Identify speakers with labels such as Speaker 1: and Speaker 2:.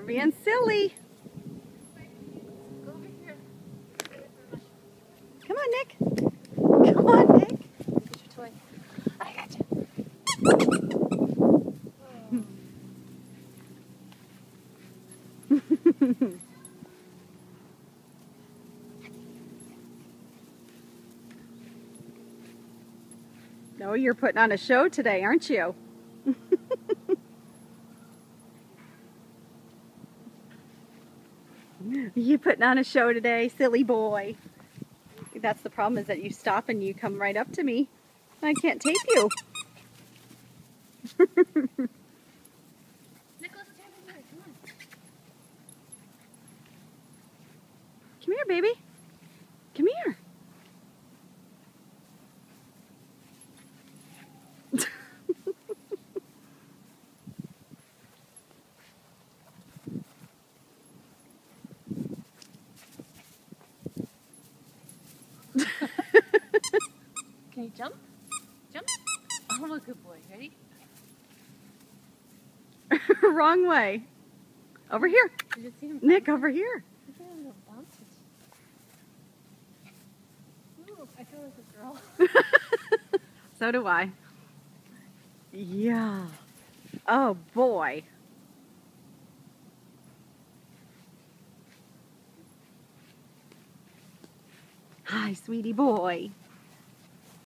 Speaker 1: being silly.
Speaker 2: Go over here.
Speaker 1: Come on, Nick. Come on, Nick.
Speaker 2: Get your toy. I got you.
Speaker 1: No, you're putting on a show today, aren't you? You putting on a show today, silly boy. That's the problem, is that you stop and you come right up to me. I can't tape you.
Speaker 2: Nicolas, stand over here. Come on.
Speaker 1: Come here, baby. Come here.
Speaker 2: Can you jump? Jump. Oh, a good boy. Ready?
Speaker 1: Wrong way. Over here.
Speaker 2: Did you see him?
Speaker 1: Nick, over here.
Speaker 2: Look at him go bounce. Ooh, I feel like a girl.
Speaker 1: So do I. Yeah. Oh, boy. Hi, sweetie boy.